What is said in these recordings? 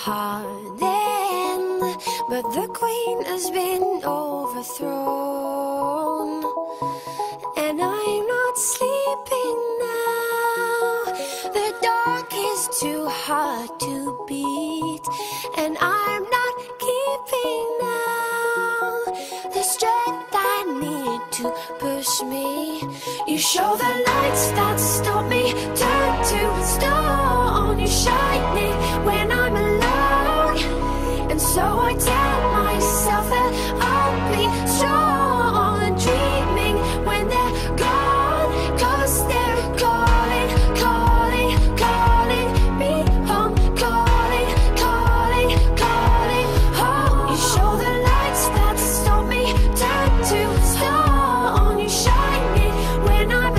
hardened, but the queen has been overthrown, and I'm not sleeping now. The dark is too hard to beat, and I'm not keeping now the strength I need to push me. You show the lights that stop me, turn to stone. You shine me when I'm alone, and so I tell myself that I'll be strong and dreaming when they're gone, 'cause they're calling, calling, calling me home, calling, calling, calling home. You show the lights that stop me, turn to stone. You shine me when I'm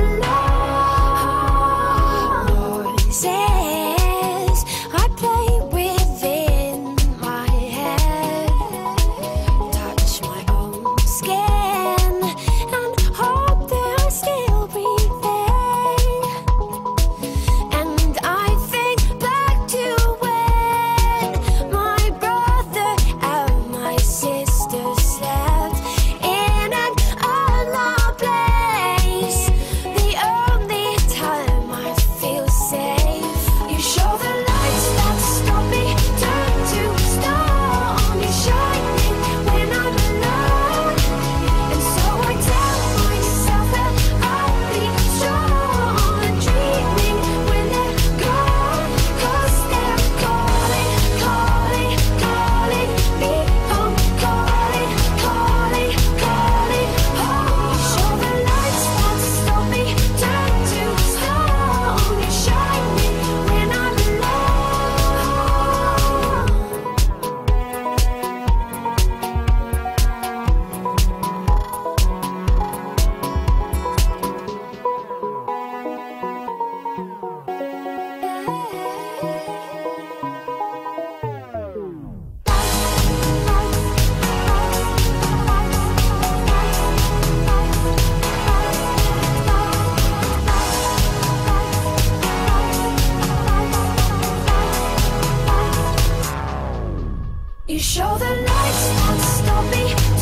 alone. Voices I play within my head, touch my own skin, and hope that I still breathing. And I think back to when my brother and my sister slept in an unloved place. The only time I feel safe. You show the lights that stop me, turn to stone. You shine me when I'm alone, and so I tell myself that I'll be strong and dreaming when they're gone, 'cause they're calling, calling, calling me home, calling, calling, calling home. You show the lights that stop me, turn to stone. You shine me when I'm alone. You show the lights that stop me,